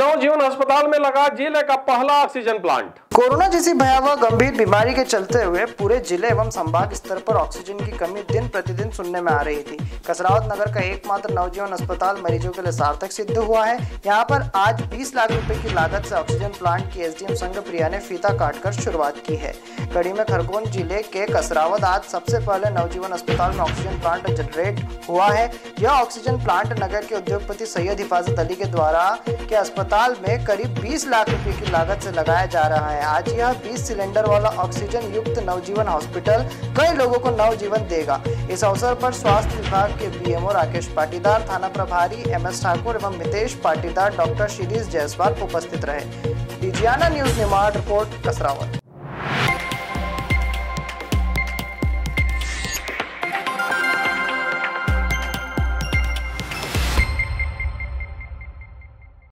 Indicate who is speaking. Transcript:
Speaker 1: नवजीवन अस्पताल में लगा जिले का पहला ऑक्सीजन प्लांट।
Speaker 2: कोरोना जैसी भयावह गंभीर बीमारी के चलते हुए पूरे जिले एवं संभाग स्तर पर ऑक्सीजन की कमी दिन प्रतिदिन सुनने में आ रही थी। कसरावत नगर का एकमात्र नवजीवन अस्पताल मरीजों के लिए सार्थक सिद्ध हुआ है। यहाँ पर आज 20 लाख रुपए की लागत से ऑक्सीजन प्लांट की एसडीएम संघ प्रिया ने फीता काटकर शुरुआत की है। कड़ी में खरगोन जिले के कसरावत आज सबसे पहले नवजीवन अस्पताल में ऑक्सीजन प्लांट जनरेट हुआ है। यह ऑक्सीजन प्लांट नगर के उद्योगपति सैयद हिफाजत अली के द्वारा के अस्पताल में करीब 20 लाख रुपए की लागत से लगाया जा रहा है। आज यह 20 सिलेंडर वाला ऑक्सीजन युक्त नवजीवन हॉस्पिटल कई लोगों को नवजीवन देगा। इस अवसर पर स्वास्थ्य विभाग के बीएमओ राकेश पाटीदार, थाना प्रभारी एमएस ठाकुर एवं मितेश पाटीदार, डॉक्टर शिरीष जायसवाल उपस्थित रहे। Digiana news Nimar report Kasrawad.